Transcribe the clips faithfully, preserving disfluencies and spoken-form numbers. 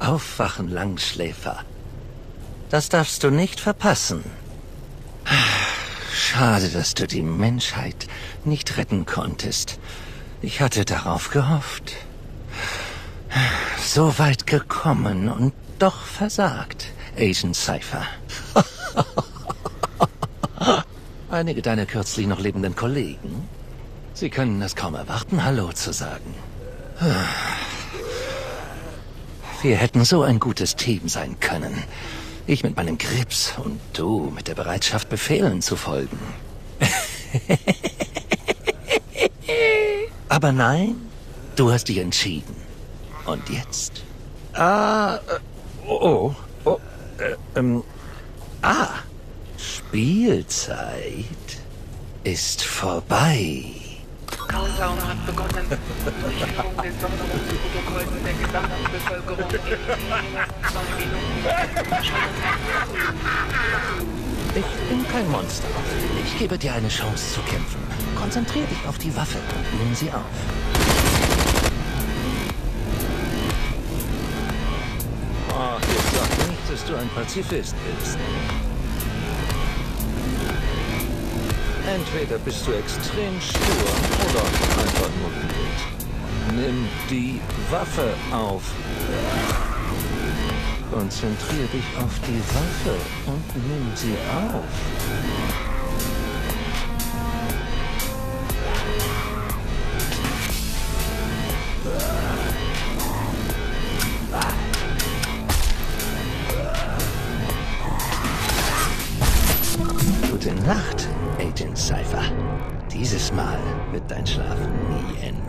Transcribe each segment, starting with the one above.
Aufwachen, Langschläfer. Das darfst du nicht verpassen. Schade, dass du die Menschheit nicht retten konntest. Ich hatte darauf gehofft. So weit gekommen und doch versagt, Agent Cypher. Einige deiner kürzlich noch lebenden Kollegen, sie können es kaum erwarten, Hallo zu sagen. Wir hätten so ein gutes Team sein können. Ich mit meinem Grips und du mit der Bereitschaft, Befehlen zu folgen. Aber nein, du hast dich entschieden. Und jetzt? Ah, äh, oh, oh, äh, ähm, ah, Spielzeit ist vorbei. Countdown hat begonnen. Durchführung des Sonderungsprotokolls der gesamten Bevölkerung in zwei Minuten. Ich bin kein Monster. Ich gebe dir eine Chance zu kämpfen. Konzentrier dich auf die Waffe und nimm sie auf. Ach, jetzt sag nicht, dass du ein Pazifist bist. Entweder bist du extrem stur oder einfach nur wild. Nimm die Waffe auf. Konzentrier dich auf die Waffe und nimm sie auf. Gute Nacht, Agent Cypher. Dieses Mal wird dein Schlaf nie enden.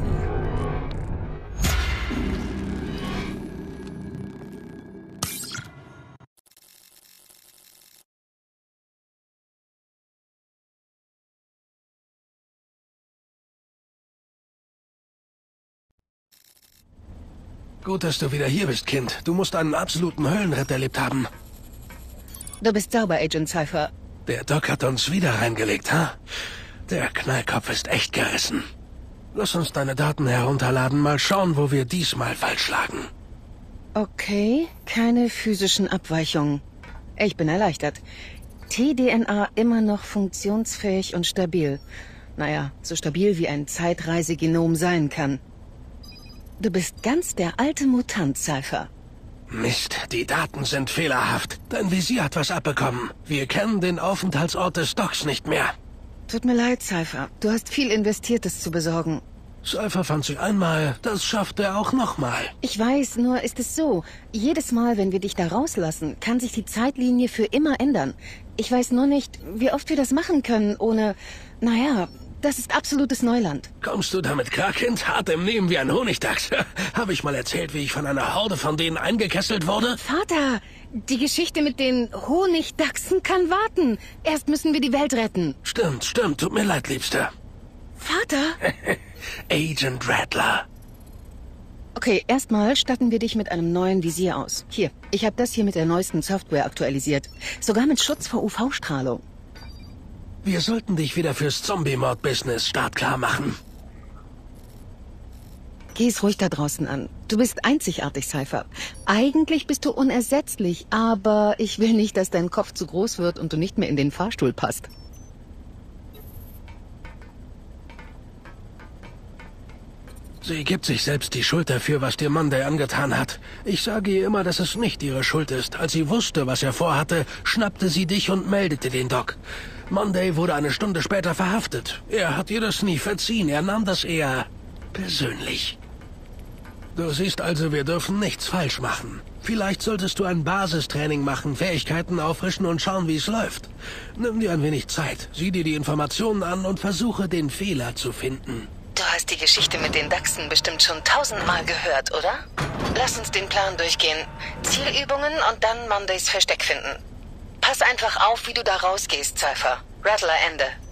Gut, dass du wieder hier bist, Kind. Du musst einen absoluten Höllenritt erlebt haben. Du bist sauber, Agent Cypher. Der Doc hat uns wieder reingelegt, ha? Der Knallkopf ist echt gerissen. Lass uns deine Daten herunterladen, mal schauen, wo wir diesmal falsch lagen. Okay, keine physischen Abweichungen. Ich bin erleichtert. T D N A immer noch funktionsfähig und stabil. Naja, so stabil wie ein Zeitreisegenom sein kann. Du bist ganz der alte Mutant, Cypher. Mist, die Daten sind fehlerhaft. Dein Visier hat was abbekommen. Wir kennen den Aufenthaltsort des Docs nicht mehr. Tut mir leid, Cypher. Du hast viel investiert, es zu besorgen. Cypher fand sich einmal, das schafft er auch nochmal. Ich weiß, nur ist es so. Jedes Mal, wenn wir dich da rauslassen, kann sich die Zeitlinie für immer ändern. Ich weiß nur nicht, wie oft wir das machen können, ohne... Naja, das ist absolutes Neuland. Kommst du damit klar, Kind? Hart im Nehmen wie ein Honigdachs. Habe ich mal erzählt, wie ich von einer Horde von denen eingekesselt wurde? Vater, die Geschichte mit den Honigdachsen kann warten. Erst müssen wir die Welt retten. Stimmt, stimmt. Tut mir leid, Liebster. Vater? Agent Rattler. Okay, erstmal statten wir dich mit einem neuen Visier aus. Hier, ich habe das hier mit der neuesten Software aktualisiert. Sogar mit Schutz vor U V-Strahlung. Wir sollten dich wieder fürs Zombie-Mord-Business startklar machen. Geh es ruhig da draußen an. Du bist einzigartig, Cypher. Eigentlich bist du unersetzlich, aber ich will nicht, dass dein Kopf zu groß wird und du nicht mehr in den Fahrstuhl passt. Sie gibt sich selbst die Schuld dafür, was dir Monday angetan hat. Ich sage ihr immer, dass es nicht ihre Schuld ist. Als sie wusste, was er vorhatte, schnappte sie dich und meldete den Doc. Monday wurde eine Stunde später verhaftet. Er hat ihr das nie verziehen. Er nahm das eher persönlich. Du siehst also, wir dürfen nichts falsch machen. Vielleicht solltest du ein Basistraining machen, Fähigkeiten auffrischen und schauen, wie es läuft. Nimm dir ein wenig Zeit, sieh dir die Informationen an und versuche, den Fehler zu finden. Du hast die Geschichte mit den Dachsen bestimmt schon tausendmal gehört, oder? Lass uns den Plan durchgehen. Zielübungen und dann Mondays Versteck finden. Pass einfach auf, wie du da rausgehst, Cypher. Rattler Ende.